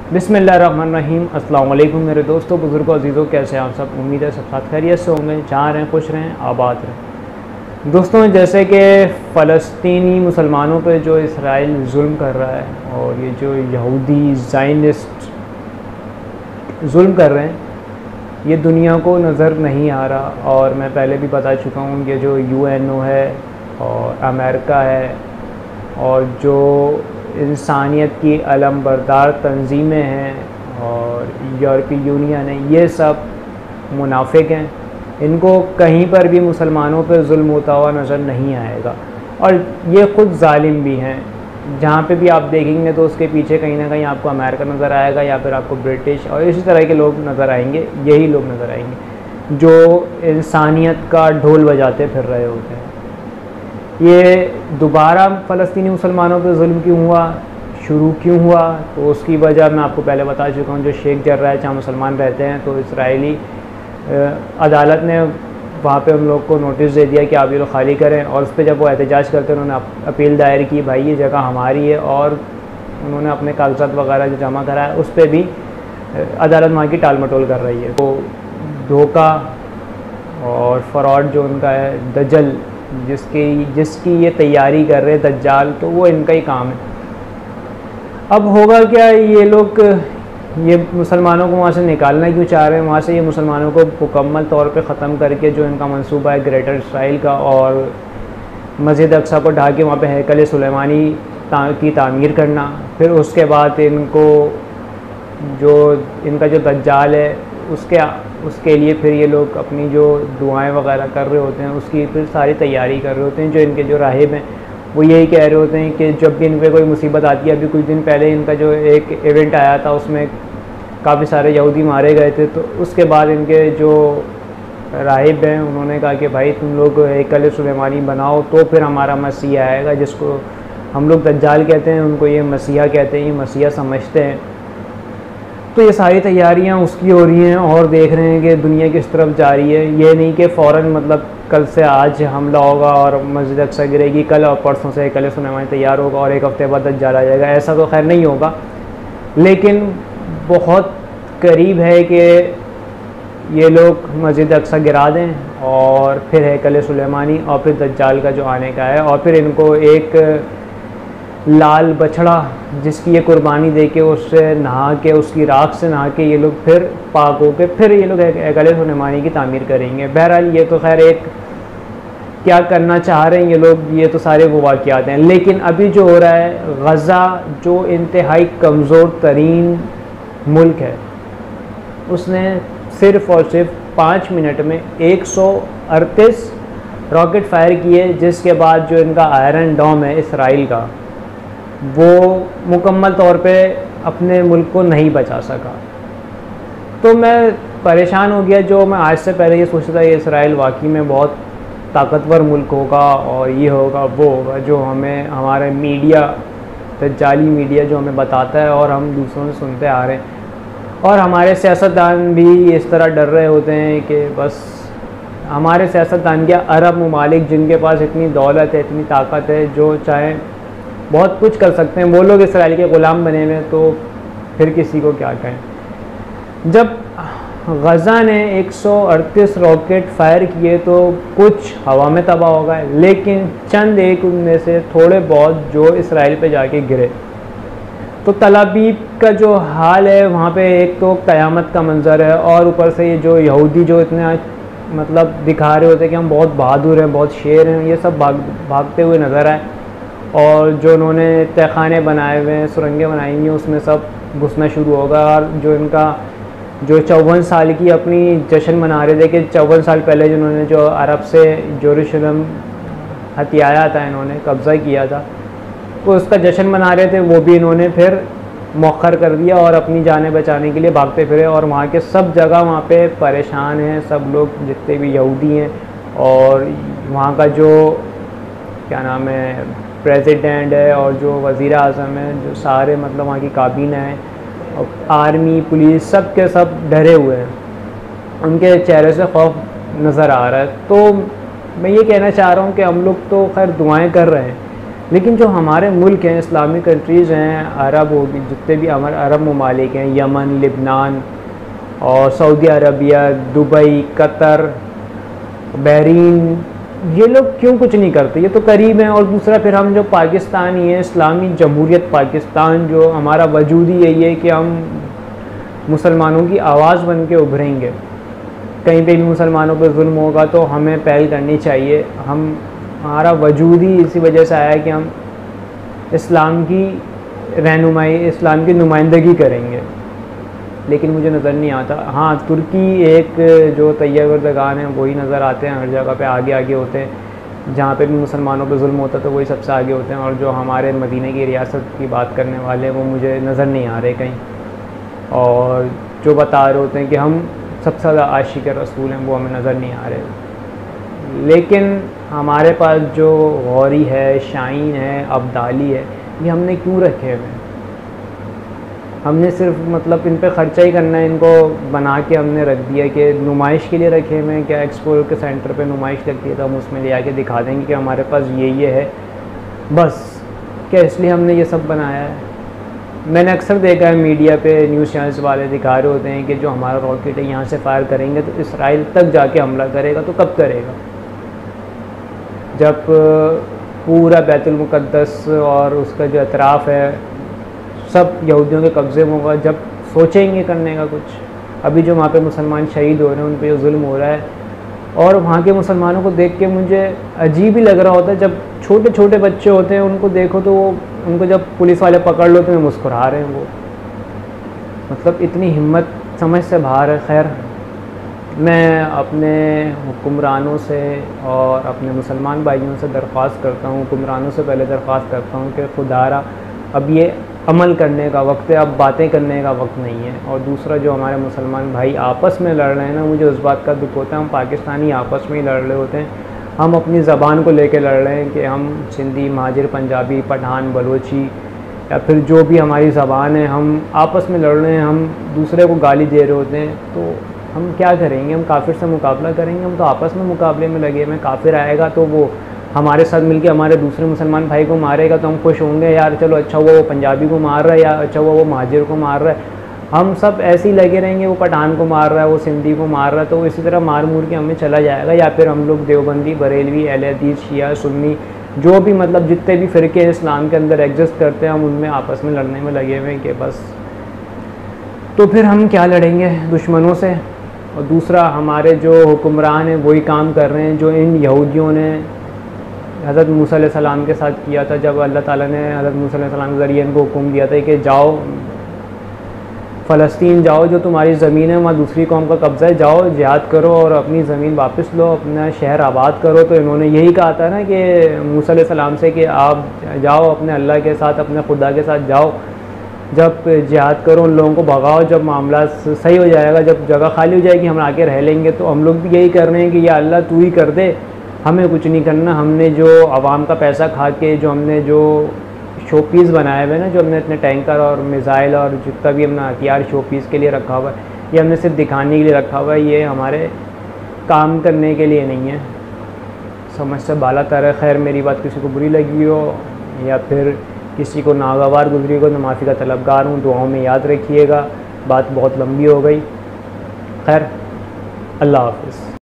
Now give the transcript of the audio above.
बिस्मिल्लाहिर्रहमानिर्रहीम। अस्सलाम वालेकुम मेरे दोस्तों, बुज़ुर्गों, अज़ीज़ों, कैसे हैं आप सब। उम्मीद है सब साथ खैरियत से होंगे, जहाँ रहें खुश रहें, आबाद रहें। दोस्तों, जैसे कि फ़लस्तीनी मुसलमानों पे जो इसराइल जुल्म कर रहा है और ये जो यहूदी ज़ायनिस्ट जुल्म कर रहे हैं, ये दुनिया को नज़र नहीं आ रहा। और मैं पहले भी बता चुका हूँ, ये जो UNO है और अमेरिका है और जो इंसानियत की अलम बरदार तंजीमें हैं और यूरोपीय यूनियन है, ये सब मुनाफिक हैं। इनको कहीं पर भी मुसलमानों पर जुल्म होता हुआ नज़र नहीं आएगा और ये ख़ुद जालिम भी हैं। जहाँ पे भी आप देखेंगे तो उसके पीछे कहीं ना कहीं आपको अमेरिका नज़र आएगा या फिर आपको ब्रिटिश और इसी तरह के लोग नज़र आएंगे। यही लोग नज़र आएंगे जो इंसानियत का ढोल बजाते फिर रहे होते हैं। ये दोबारा फ़लस्तीनी मुसलमानों पर जुल्म क्यों हुआ, शुरू क्यों हुआ, तो उसकी वजह मैं आपको पहले बता चुका हूँ। जो शेख जर्रा है, जहाँ मुसलमान रहते हैं, तो इसराइली अदालत ने वहाँ पे उन लोग को नोटिस दे दिया कि आप ये लोग खाली करें। और उस पर जब वो एहतजाज करते हैं, उन्होंने अपील दायर की, भाई ये जगह हमारी है। और उन्होंने अपने कागजात वगैरह जो जमा कराया, उस पर भी अदालत वहाँ की टाल मटोल कर रही है। तो धोखा और फ्रॉड जो उनका है, दज्जल जिसकी ये तैयारी कर रहे हैं, दज्जाल, तो वो इनका ही काम है। अब होगा क्या, ये लोग ये मुसलमानों को वहाँ से निकालना क्यों चाह रहे हैं, वहाँ से ये मुसलमानों को मुकम्मल तौर पे ख़त्म करके जो इनका मंसूबा है ग्रेटर इसराइल का और मस्जिद अक्सा को ढा के वहाँ पे हैकल सुलेमानी की तामीर करना। फिर उसके बाद इनको जो इनका जो दज्जाल है उसके लिए फिर ये लोग अपनी जो दुआएं वगैरह कर रहे होते हैं, उसकी फिर सारी तैयारी कर रहे होते हैं। जो इनके जो राहिब हैं वो यही कह रहे होते हैं कि जब भी इन पर कोई मुसीबत आती है, अभी कुछ दिन पहले इनका जो एक इवेंट आया था उसमें काफ़ी सारे यहूदी मारे गए थे, तो उसके बाद इनके जो राहिब हैं उन्होंने कहा कि भाई तुम लोग हैकल सुलेमानी बनाओ तो फिर हमारा मसीहा आएगा, जिसको हम लोग दज्जाल कहते हैं, उनको ये मसीहा कहते हैं, ये मसीहा समझते हैं। तो ये सारी तैयारियां उसकी हो रही हैं और देख रहे हैं कि दुनिया किस तरफ जा रही है। ये नहीं कि फ़ौरन मतलब कल से आज हमला होगा और मस्जिद अक्सा गिरेगी, कल और परसों से हैकल सुलेमानी तैयार होगा और एक हफ्ते बाद दज्जाल आ जाएगा, ऐसा तो खैर नहीं होगा। लेकिन बहुत करीब है कि ये लोग मस्जिद अक्सा गिरा दें और फिर हैकल सुलेमानी और फिर दज्जाल का जो आने का है, और फिर इनको एक लाल बछड़ा जिसकी ये कुर्बानी दे के उससे नहा के, उसकी राख से नहा के ये लोग फिर पाक हो के फिर ये लोग हैकल सुलेमानी की तामीर करेंगे। बहरहाल ये तो खैर एक क्या करना चाह रहे हैं ये लोग, ये तो सारे वो वाक़यात हैं। लेकिन अभी जो हो रहा है, गज़ा जो इंतहाई कमज़ोर तरीन मुल्क है, उसने सिर्फ़ और सिर्फ 5 मिनट में 138 रॉकेट फायर किए, जिसके बाद जो इनका आयरन डोम है इसराइल का, वो मुकम्मल तौर पे अपने मुल्क को नहीं बचा सका। तो मैं परेशान हो गया। जो मैं आज से पहले ये सोचता था ये इसराइल वाकई में बहुत ताकतवर मुल्क होगा और ये होगा वो होगा, जो हमें हमारे मीडिया, दज्जाली मीडिया जो हमें बताता है और हम दूसरों से सुनते आ रहे हैं। और हमारे सियासतदान भी इस तरह डर रहे होते हैं कि बस हमारे सियासतदान क्या, अरब ममालिक जिनके पास इतनी दौलत है, इतनी ताकत है, जो चाहे बहुत कुछ कर सकते हैं, वो लोग इसराइल के ग़ुलाम बने हुए, तो फिर किसी को क्या कहें। जब गज़ा ने 138 रॉकेट फायर किए तो कुछ हवा में तबाह हो गए, लेकिन चंद एक उनमें से थोड़े बहुत जो इसराइल पे जाके गिरे। तो तल अबीब का जो हाल है वहाँ पे एक तो क़यामत का मंज़र है, और ऊपर से ये जो यहूदी जो इतने मतलब दिखा रहे होते हैं कि हम बहुत बहादुर हैं, बहुत शेर हैं, ये सब भागते हुए नज़र आए। और जो उन्होंने तहखाने बनाए हुए हैं, सुरंगें बनाई हुई हैं, उसमें सब घुसना शुरू होगा। और जो इनका जो 54 साल की अपनी जश्न मना रहे थे कि 54 साल पहले जिन्होंने जो अरब से यरूशलेम हथियाया था, इन्होंने कब्ज़ा किया था, वो उसका जश्न मना रहे थे, वो भी इन्होंने फिर मौखर कर दिया और अपनी जानें बचाने के लिए भागते फिरे। और वहाँ के सब जगह वहाँ पे परेशान हैं सब लोग, जितने भी यहूदी हैं। और वहाँ का जो क्या नाम है प्रेसिडेंट है और जो वज़ीर आज़म है, जो सारे मतलब वहाँ की काबीना है, और आर्मी, पुलिस, सब के सब डरे हुए हैं, उनके चेहरे से खौफ नज़र आ रहा है। तो मैं ये कहना चाह रहा हूँ कि हम लोग तो खैर दुआएं कर रहे हैं, लेकिन जो हमारे मुल्क हैं, इस्लामिक कंट्रीज़ हैं, अरब होगी, जितने भी हमारे अरब ममालिक हैं, यमन, लिबनान और Saudi Arabia, Dubai, Qatar, Bahrain, ये लोग क्यों कुछ नहीं करते? ये तो करीब हैं। और दूसरा फिर हम जो पाकिस्तानी हैं, इस्लामी जमहूरियत पाकिस्तान, जो हमारा वजूद ही यही है कि हम मुसलमानों की आवाज़ बन के उभरेंगे। कहीं पे भी मुसलमानों पर जुल्म होगा तो हमें पहल करनी चाहिए। हमारा वजूद ही इसी वजह से आया है कि हम इस्लाम की रहनुमाई, इस्लाम की नुमाइंदगी करेंगे। लेकिन मुझे नज़र नहीं आता। हाँ, तुर्की एक जो तैयब गर्दगान है वही नज़र आते हैं, हर जगह पे आगे आगे होते हैं। जहाँ पे भी मुसलमानों पे जुल्म होता है तो वही सबसे आगे होते हैं। और जो हमारे मदीने की रियासत की बात करने वाले हैं वो मुझे नज़र नहीं आ रहे कहीं। और जो बता रहे होते हैं कि हम सबसे ज़्यादा आशिक रसूल हैं, वो हमें नज़र नहीं आ रहे। लेकिन हमारे पास जो गौरी है, शाइन है, अब्दाली है, ये हमने क्यों रखे हुए हैं? हमने सिर्फ मतलब इन पे ख़र्चा ही करना है, इनको बना के हमने रख दिया कि नुमाइश के लिए रखे हुए हैं। क्या एक्सपो के सेंटर पे नुमाइश लगती है तो हम उसमें ले आके दिखा देंगे कि हमारे पास ये है, बस? क्या इसलिए हमने ये सब बनाया है? मैंने अक्सर देखा है मीडिया पे, न्यूज़ चैनल्स वाले दिखा रहे होते हैं कि जो हमारा रॉकेट है यहाँ से फायर करेंगे तो इसराइल तक जाके हमला करेगा। तो कब करेगा? जब पूरा बैतुल मुक़द्दस और उसका जो अतराफ़ है सब यहूदियों के कब्ज़े में होगा, जब सोचेंगे करने का कुछ। अभी जो वहाँ पे मुसलमान शहीद हो रहे हैं, उन पे जो जुल्म हो रहा है, और वहाँ के मुसलमानों को देख के मुझे अजीब ही लग रहा होता है। जब छोटे छोटे बच्चे होते हैं उनको देखो तो वो, उनको जब पुलिस वाले पकड़ लो तो मुस्कुरा रहे हैं वो। मतलब इतनी हिम्मत समझ से बाहर है। खैर, मैं अपने हुक्मरानों से और अपने मुसलमान भाइयों से दरख्वास्त करता हूँ, हुक्मरानों से पहले दरख्वास्त करता हूँ कि खुदारा अब ये अमल करने का वक्त है, अब बातें करने का वक्त नहीं है। और दूसरा, जो हमारे मुसलमान भाई आपस में लड़ रहे हैं ना, मुझे उस बात का दुख होता है। हम पाकिस्तानी आपस में ही लड़ रहे होते हैं, हम अपनी ज़बान को लेके लड़ रहे हैं कि हम सिंधी, महाजिर, पंजाबी, पठान, बलोची या फिर जो भी हमारी ज़बान है, हम आपस में लड़ रहे हैं, हम दूसरे को गाली दे रहे होते हैं। तो हम क्या करेंगे? हम काफिर से मुकाबला करेंगे? हम तो आपस में मुकाबले में लगे हुए। काफिर आएगा तो वो हमारे साथ मिलके हमारे दूसरे मुसलमान भाई को मारेगा तो हम खुश होंगे, यार चलो अच्छा हुआ वो पंजाबी को मार रहा है, या अच्छा हुआ वो महाजिर को मार रहा है। हम सब ऐसे ही लगे रहेंगे, वो पठान को मार रहा है, वो सिंधी को मार रहा है, तो इसी तरह मार मूर के हमें चला जाएगा। या फिर हम लोग देवबंदी, बरेलवी, अहले हदीस, शिया, सुन्नी, जो भी मतलब जितने भी फ़िरके इस्लाम के अंदर एग्जिस्ट करते हैं, हम उनमें आपस में लड़ने में लगे हुए हैं कि बस। तो फिर हम क्या लड़ेंगे दुश्मनों से? और दूसरा, हमारे जो हुक्मरान हैं वही काम कर रहे हैं जो इन यहूदियों ने हज़रत मूसा अलैहिस्सलाम के साथ किया था। जब अल्लाह ताला ने हज़रत मूसा अलैहिस्सलाम के ज़रिए इनको हुक्म दिया था कि जाओ फ़लस्तीन जाओ, जो तुम्हारी ज़मीन है वहाँ दूसरी कौम का कब्ज़ा है, जाओ जिहाद करो और अपनी ज़मीन वापस लो, अपना शहर आबाद करो। तो इन्होंने यही कहा था ना कि मूसा अलैहिस्सलाम से कि आप जाओ अपने अल्लाह के साथ, अपने खुदा के साथ जाओ, जब जिहाद करो, उन लोगों को भगाओ, जब मामला सही हो जाएगा, जब जगह खाली हो जाएगी, हम आके रह लेंगे। तो हम लोग भी यही कर रहे हैं कि या अल्लाह तू ही कर दे, हमें कुछ नहीं करना। हमने जो आवाम का पैसा खा के जो हमने जो शो पीस बनाए हुए ना, जो हमने इतने टैंकर और मिज़ाइल और जितना भी हमने हथियार शो पीस के लिए रखा हुआ है, ये हमने सिर्फ दिखाने के लिए रखा हुआ है, ये हमारे काम करने के लिए नहीं है। समझ से बाला तर है। खैर, मेरी बात किसी को बुरी लगी हो या फिर किसी को नागवार गुजरी हो तो माफ़ी का तलबगार हूँ, दुआओं में याद रखिएगा। बात बहुत लंबी हो गई। खैर, अल्लाह हाफ़िज़।